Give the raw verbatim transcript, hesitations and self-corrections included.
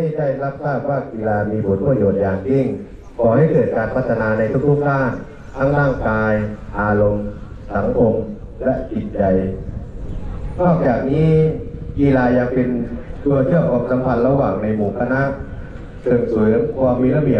ได้รับทราบว่ากีฬามีผลประโยชน์อย่างยิ่งก่อให้เกิดการพัฒนาในทุกๆด้านทั้งร่างกายอารมณ์สังคมและจิตใจนอกจากนี้กีฬายังเป็นตัวเชื่อมความสัมพันธ์ระหว่างในหมู่คณะเสริมสวยความมีระเบียบ